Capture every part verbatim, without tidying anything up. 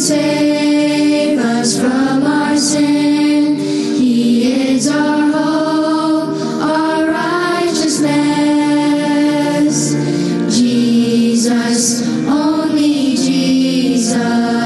save us from our sin. He is our hope, our righteousness. Jesus, only Jesus.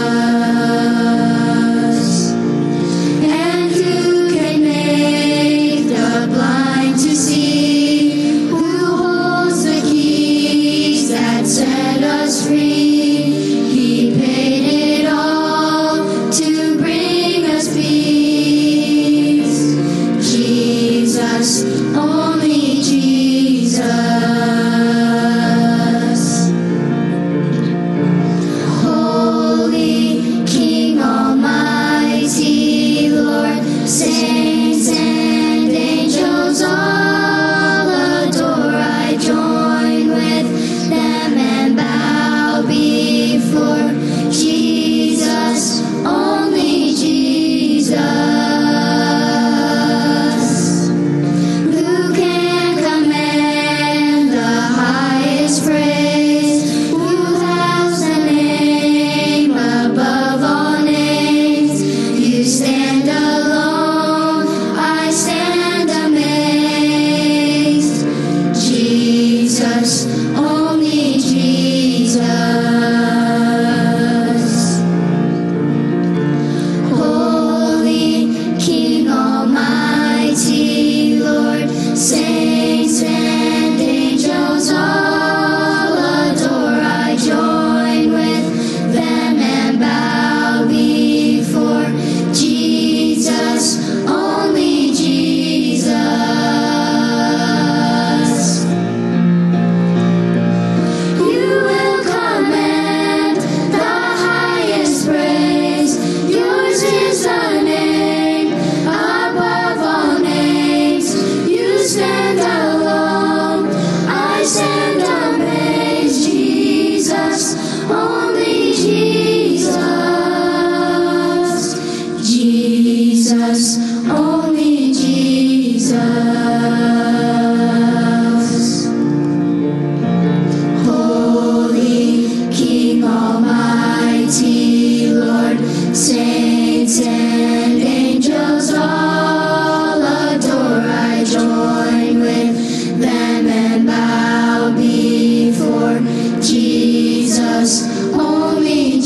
And who can make the blind to see? Who holds the keys that set us free? He paid it all to bring us peace. Jesus, only Jesus. Holy King Almighty, Lord, saints and angels all adore. I join with them and bow before Jesus, only Jesus. Who can command the highest praise? Who has the name above all names? You stand alone, I stand amazed. Jesus, only Jesus. Holy King Almighty, Lord, saints and angels all adore. I join with them and bow before Jesus, only Jesus. You will command the highest praise. Yours is the name above all names. You stand alone, I stand amazed. Jesus, only Jesus. Jesus, only Jesus. Holy King Almighty, Lord, saints and angels all adore. I join with them and bow before Jesus, only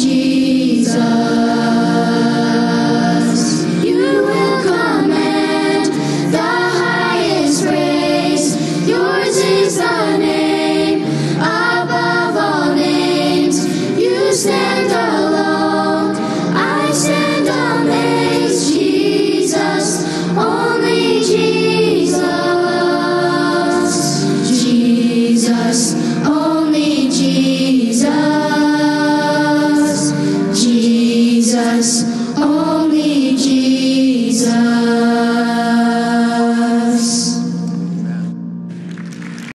Jesus. You will command the highest praise. Yours is the name above all names. You stand alone, I stand amazed. Jesus, only Jesus.